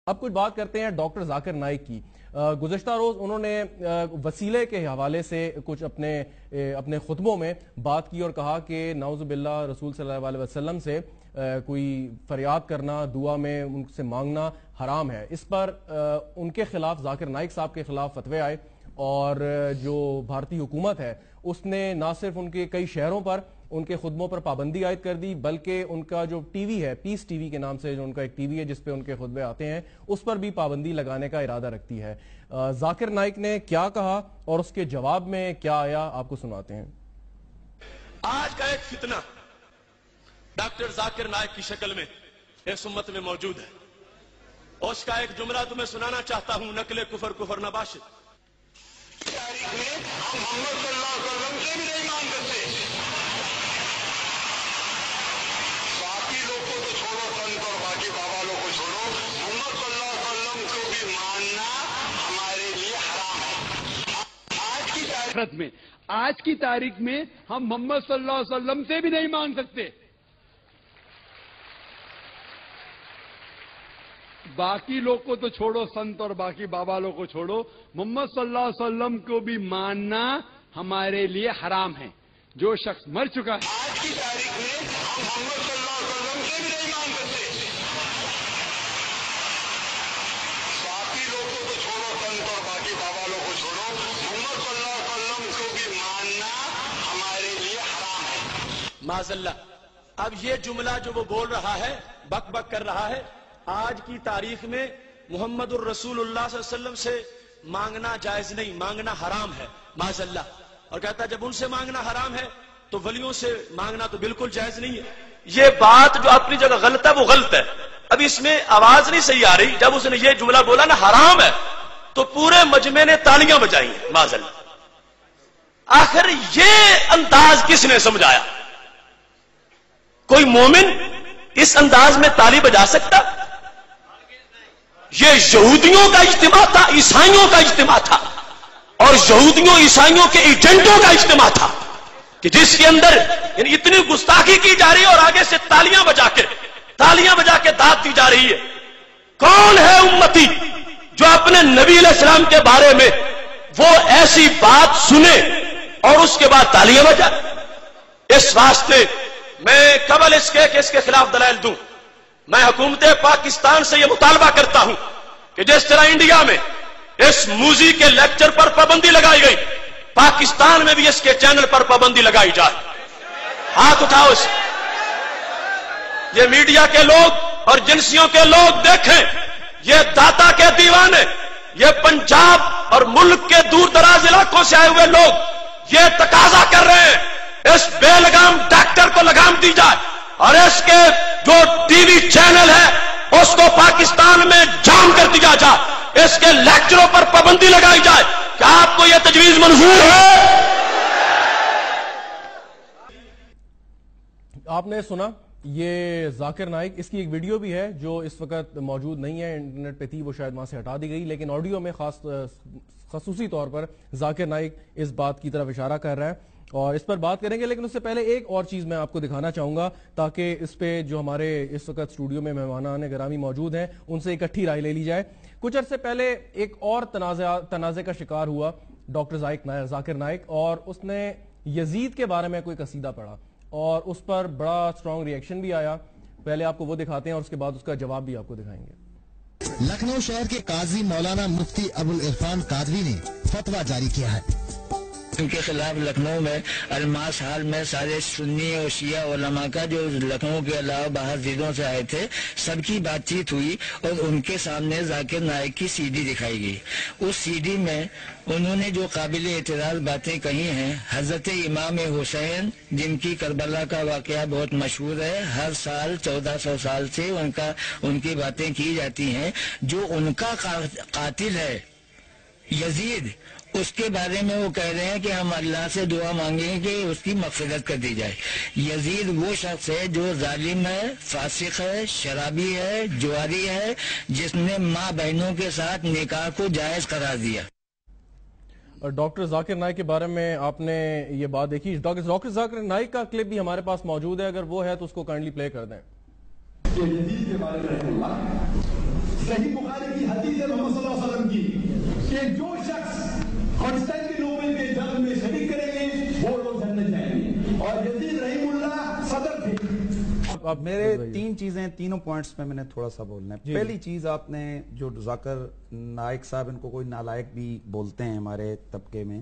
اب کچھ بات کرتے ہیں ڈاکٹر ذاکر نائک کی۔ گزشتہ روز انہوں نے وسیلے کے حوالے سے کچھ اپنے خطبوں میں بات کی اور کہا کہ نعوذ باللہ رسول صلی اللہ علیہ وسلم سے کوئی فریاد کرنا، دعا میں ان سے مانگنا حرام ہے۔ اس پر ان کے خلاف، ذاکر نائک صاحب کے خلاف فتوے آئے اور جو بھارتی حکومت ہے اس نے نہ صرف ان کے کئی شہروں پر ان کے خطبوں پر پابندی عائد کر دی، بلکہ ان کا جو ٹی وی ہے، پیس ٹی وی کے نام سے جو ان کا ایک ٹی وی ہے جس پہ ان کے خطبے آتے ہیں، اس پر بھی پابندی لگانے کا ارادہ رکھتی ہے۔ ذاکر نائک نے کیا کہا اور اس کے جواب میں کیا آیا، آپ کو سناتے ہیں۔ آج کا ایک فتنہ ڈاکٹر ذاکر نائک کی شکل میں اس امت میں موجود ہے۔ اس کا ایک جملہ تمہیں سنانا چاہتا ہوں، نقل کفر کفر نباشد۔ تاریخ میں ہم محمد صلی اللہ علیہ وسلم سے بھی نہیں مان سکتے۔ باقی لوگ کو تو چھوڑو، سنت اور باقی بابا لوگ کو چھوڑو، محمد صلی اللہ علیہ وسلم کو بھی ماننا ہمارے لیے حرام ہے۔ آج کی تاریخ میں ہم محمد صلی اللہ علیہ وسلم سے بھی نہیں مان سکتے۔ باقی لوگ کو تو چھوڑو، سنت اور باقی بابا لوگ کو چھوڑو، محمد صلی اللہ علیہ وسلم کو بھی ماننا ہمارے لیے حرام ہے۔ جو شخص مر چکا ہے، آج کی تاریخ میں ہم محمد صلی اللہ علیہ وسلم سے بھی نہیں مان سکتے۔ باقی لوگ کو تو چھوڑو، سنت اور باقی بابا لوگ کو چھوڑو، محمد صلی اللہ علیہ وسلم کو بھی ماننا ہمارے لیے حرام ہے۔ معاذ اللہ، اب یہ جملہ جو وہ بول رہا ہے، بک بک کر رہا ہے، آج کی تاریخ میں محمد الرسول اللہ صلی اللہ علیہ وسلم سے مانگنا جائز نہیں، مانگنا حرام ہے، معاذ اللہ۔ اور کہتا ہے جب ان سے مانگنا حرام ہے تو ولیوں سے مانگنا تو بالکل جائز نہیں ہے۔ یہ بات جو اپنی جگہ غلط ہے وہ غلط ہے۔ اب اس میں آواز نہیں صحیح آ رہی۔ جب اس نے یہ جملہ بولا نا حرام ہے تو پورے مجمع نے تالیاں بجائی ہیں، معاذ اللہ۔ آخر یہ انداز کس نے سمجھایا؟ کوئی مومن اس انداز میں تالی بجا سکتا؟ یہ یہودیوں کا اجتماع تھا، عیسائیوں کا اجتماع تھا، اور یہودیوں عیسائیوں کے ایجنٹوں کا اجتماع تھا کہ جس کے اندر یعنی اتنی گستاخی کی جا رہی ہے اور آگے سے تالیاں بجا کے داد دی جا رہی ہے۔ کون ہے امتی جو اپنے نبی علیہ السلام کے بارے میں وہ ایسی بات سنے اور اس کے بعد تالیاں بجائے؟ اس واسطے میں قبل اس کے کہ اس کے خلاف دلائل دوں، میں حکومت پاکستان سے یہ مطالبہ کرتا ہوں کہ جس طرح انڈیا میں اس موزی کے لیکچر پر پابندی لگائی گئی، پاکستان میں بھی اس کے چینل پر پابندی لگائی جائے۔ ہاتھ اٹھاؤ اس یہ میڈیا کے لوگ اور جنسیوں کے لوگ دیکھیں، یہ داتا کے دیوانے، یہ پنجاب اور ملک کے دور دراز علاقوں سے آئے ہوئے لوگ یہ تقاضا کر رہے ہیں اس بے لگام ڈاکٹر کو لگام دی جائے اور اس کے جو ٹی وی چینل ہے اس کو پاکستان میں جام کر دیا جائے، اس کے لیکچروں پر پابندی لگائی جائے۔ کیا آپ کو یہ تجویز منظور ہے؟ آپ نے سنا یہ ذاکر نائک، اس کی ایک ویڈیو بھی ہے جو اس وقت موجود نہیں ہے، انٹرنیٹ پہ تھی، وہ شاید وہاں سے ہٹا دی گئی، لیکن آڈیو میں خصوصی طور پر ذاکر نائک اس بات کی طرف اشارہ کر رہا ہے اور اس پر بات کریں گے۔ لیکن اس سے پہلے ایک اور چیز میں آپ کو دکھانا چاہوں گا تاکہ اس پہ جو ہمارے اس وقت اسٹوڈیو میں مہمانان گرامی موجود ہیں ان سے اکٹھی رائے لے لی جائے۔ کچھ عرصے پہلے ایک اور تنازع کا شکار ہوا ڈاکٹر ذاکر نائک، اور اس نے یزید کے بارے میں کوئی قصیدہ پڑھا اور اس پر بڑا اسٹرانگ ریئیکشن بھی آیا۔ پہلے آپ کو وہ دکھاتے ہیں اور اس کے بعد اس کا جواب بھی آپ کو دکھائیں گے۔ لکھنؤ شہر کے قاضی مولانا مفتی ابوالعرفان قادری نے فتویٰ جاری کیا ہے۔ ان کے خلاف لکھنؤ میں الماس ہال میں سارے سنی اور شیعہ علماء کا جو لکھنؤ کے علاوہ باہر ضلعوں سے آئے تھے سب کی بات چیت ہوئی اور ان کے سامنے ذاکر نائک کی سی ڈی دکھائی گئی۔ اس سی ڈی میں انہوں نے جو قابل اعتراض باتیں کہی ہیں، حضرت امام حسین جن کی کربلا کا واقعہ بہت مشہور ہے، ہر سال 1400 سال سے ان کی باتیں کی جاتی ہیں، جو ان کا قاتل ہے یزید، اس کے بارے میں وہ کہہ رہے ہیں کہ ہم اللہ سے دعا مانگیں کہ اس کی مغفرت کر دی جائے۔ یزید وہ شخص ہے جو ظالم ہے، فاسق ہے، شرابی ہے، جواری ہے، جس نے ماں بہنوں کے ساتھ نکاح کو جائز قرار دیا۔ ڈاکٹر ذاکر نائک کے بارے میں آپ نے یہ بات دیکھی، ڈاکٹر ذاکر نائک کا کلپ بھی ہمارے پاس موجود ہے، اگر وہ ہے تو اس کو کائنڈلی پلے کر دیں۔ یزید کے بارے میں صحیح بخاری کی حدیث ہے محمد صلی اللہ علیہ وسلم کی کہ جو شخص قسطنطنیپل کے جنگ میں شریک کریں گے وہ لوگ جنت جائیں گے. اور یزید رحیم اللہ صدر تھے. اب میرے تین چیزیں تینوں پوائنٹس میں نے تھوڑا سا بولنا ہے. پہلی چیز آپ نے جو ذاکر نائک صاحب ان کو کوئی نالائق بھی بولتے ہیں ہمارے طبقے میں.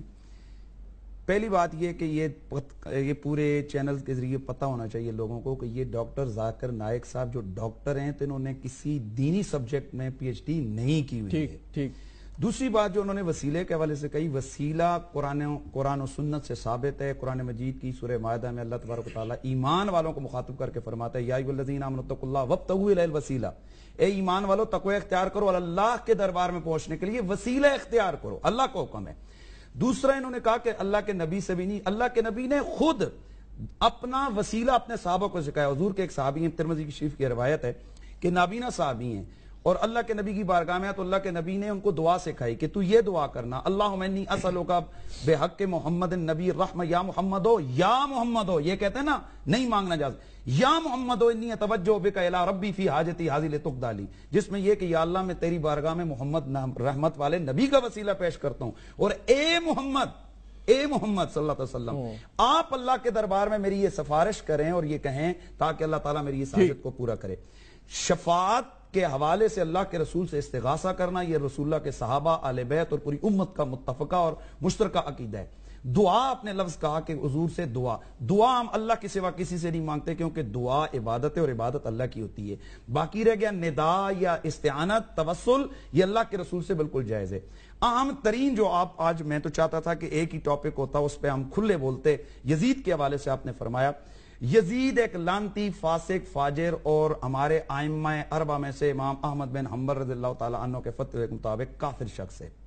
پہلی بات یہ کہ یہ پورے چینل کے ذریعے پتہ ہونا چاہیے لوگوں کو کہ یہ ڈاکٹر ذاکر نائک صاحب جو ڈاکٹر ہیں تو انہوں نے کسی دینی سبجیکٹ میں پی ایچ ڈی نہیں کی ہوئی ہے. ٹھیک. دوسری بات جو انہوں نے وسیلے کے حوالے سے کہی، وسیلہ قرآن و سنت سے ثابت ہے. قرآن مجید کی سورہ مائدہ میں اللہ تبارک و تعالیٰ ایمان والوں کو مخاطب کر کے فرماتا ہے یا ایھا الذین آمنوا اتقوا اللہ وابتغوا الیہ الوسیلہ، اے ایمان والو تقوی اختیار کرو اور اللہ کے دربار میں پہنچنے کے لیے وسیلہ اختیار کرو. اللہ کا حکم ہے. دوسرا انہوں نے کہا کہ اللہ کے نبی سے بھی نہیں، اللہ کے نبی نے خود اپنا وسیلہ اپنے صحابہ کو سکھایا. حضور کے ایک صحابی ہیں، ترمذی کی شریف کی روایت ہے کہ نابینا صحابی ہیں اور اللہ کے نبی کی بارگاہ میں تو اللہ کے نبی نے ان کو دعا سکھائی کہ تو یہ دعا کرنا، اللہم انی اسألک بحق محمد النبی الرحمہ یا محمد ہو. یہ کہتے ہیں نا نہیں مانگنا جائز، یا محمد انی اتوجہ بک الی ربی فی حاجتی ھذی لتقضی لی، جس میں یہ کہ یا اللہ میں تیری بارگاہ میں محمد رحمت والے نبی کا وسیلہ پیش کرتا ہوں، اور اے محمد صلی اللہ علیہ وسلم آپ اللہ کے دربار میں میری یہ سفارش کریں اور یہ کہیں تاکہ اللہ تعالیٰ میری اس حاجت کو پورا کرے. شفاعت کے حوالے سے اللہ کے رسول سے استغاثہ کرنا یہ رسول اللہ کے صحابہ، اہل بیت اور پوری امت کا متفقہ اور مشترکہ عقیدہ ہے. دعا آپ نے لفظ کہا کہ حضور سے دعا ہم اللہ کے سوا کسی سے نہیں مانگتے کیونکہ دعا عبادت ہے اور عبادت اللہ کی ہوتی ہے. باقی رہ گیا ندا یا استعانت توسل، یہ اللہ کے رسول سے بالکل جائز ہے. اہم ترین جو آپ آج میں تو چاہتا تھا کہ ایک ہی ٹاپک ہوتا اس پہ ہم کھلے بولتے. یزید کے حوالے سے آپ نے فرمایا یزید ایک لانتی فاسق فاجر اور ہمارے ائمہ اربعہ میں سے امام احمد بن حنبل رضی اللہ تعالی عنہ کے فتوے کے مطابق کافر شخص ہے.